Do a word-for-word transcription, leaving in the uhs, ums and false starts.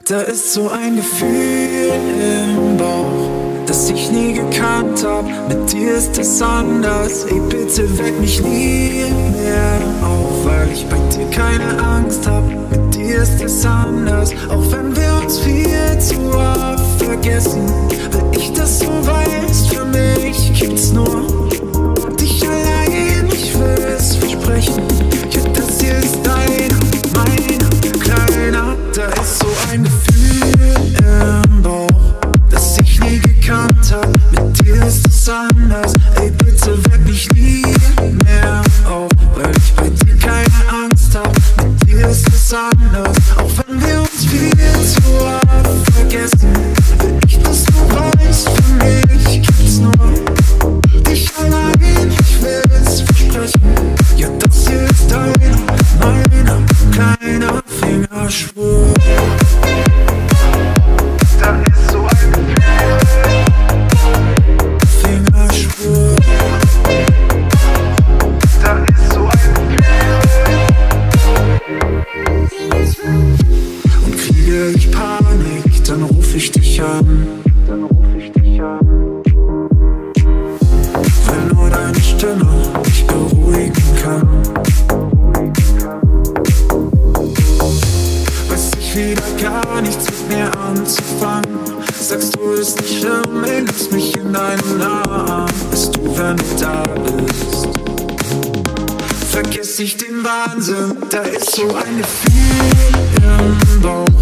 Da ist so ein Gefühl im Bauch, das ich nie gekannt hab. Mit dir ist es anders. Ey, bitte weck mich nie mehr auf, weil ich bei dir keine Angst hab. Mit dir ist es anders, auch wenn wir uns viel zu oft vergessen. Weil ich das so weiß, für mich gibt's nur dich allein. Ich will es versprechen, ja, das hier ist deiner, meiner, Kleiner. Da ist so ein Gefühl im Bauch, das ich nie gekannt hab. Mit dir ist es anders. Ey, bitte weck mich nie mehr auf, weil ich bei dir keine Angst hab. Mit dir ist es anders, auch wenn wir uns viel zu oft vergessen. Will ich das nur weiß, für mich gibt's nur dich allein. Ich will es versprechen, ja, das hier ist deiner, meiner, kleiner Fingerschwur. Da ist so ein Gefühl, Fingerschwur. Da ist so ein Gefühl. Und kriege ich Panik, dann ruf ich dich an. Dann ruf ich dich an. Weil nur deine Stimme mich beruhigen kann. Weiß ich wieder gar nichts mit mir anzufangen. Sagst du, ist nicht schlimm, ey, lass mich in deinen Arm. Bist du, wenn du da bist, vergiss ich den Wahnsinn. Da ist so ein Gefühl im Bauch,